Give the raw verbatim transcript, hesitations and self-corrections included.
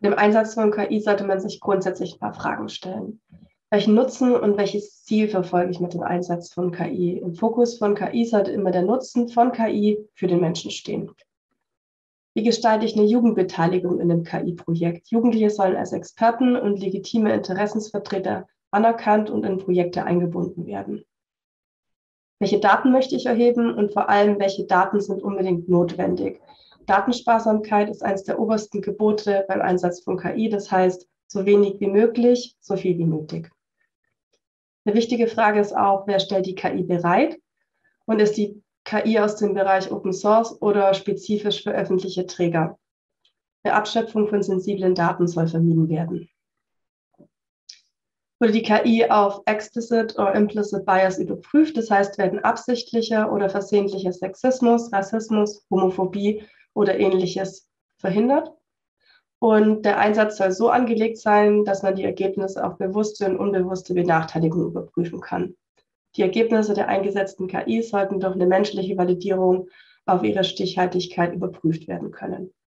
Im Einsatz von K I sollte man sich grundsätzlich ein paar Fragen stellen. Welchen Nutzen und welches Ziel verfolge ich mit dem Einsatz von K I? Im Fokus von K I sollte immer der Nutzen von K I für den Menschen stehen. Wie gestalte ich eine Jugendbeteiligung in einem K I-Projekt? Jugendliche sollen als Experten und legitime Interessensvertreter anerkannt und in Projekte eingebunden werden. Welche Daten möchte ich erheben und vor allem, welche Daten sind unbedingt notwendig? Datensparsamkeit ist eines der obersten Gebote beim Einsatz von K I, das heißt, so wenig wie möglich, so viel wie nötig. Eine wichtige Frage ist auch, wer stellt die K I bereit und ist die K I aus dem Bereich Open Source oder spezifisch für öffentliche Träger? Eine Abschöpfung von sensiblen Daten soll vermieden werden. Wurde die K I auf Explicit oder Implicit Bias überprüft, das heißt, werden absichtlicher oder versehentlicher Sexismus, Rassismus, Homophobie oder ähnliches verhindert? Und der Einsatz soll so angelegt sein, dass man die Ergebnisse auf bewusste und unbewusste Benachteiligung überprüfen kann. Die Ergebnisse der eingesetzten K I sollten durch eine menschliche Validierung auf ihre Stichhaltigkeit überprüft werden können.